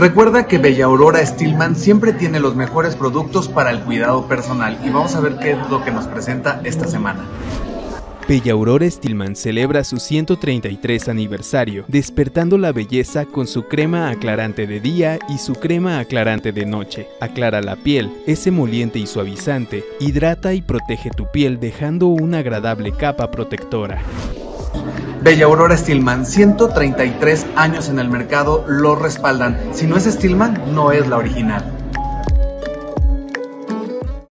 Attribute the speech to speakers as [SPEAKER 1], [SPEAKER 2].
[SPEAKER 1] Recuerda que Bella Aurora Stillman siempre tiene los mejores productos para el cuidado personal y vamos a ver qué es lo que nos presenta esta semana.
[SPEAKER 2] Bella Aurora Stillman celebra su 133 aniversario, despertando la belleza con su crema aclarante de día y su crema aclarante de noche. Aclara la piel, es emoliente y suavizante, hidrata y protege tu piel dejando una agradable capa protectora.
[SPEAKER 1] Bella Aurora Stillman, 133 años en el mercado lo respaldan. Si no es Stillman, no es la original.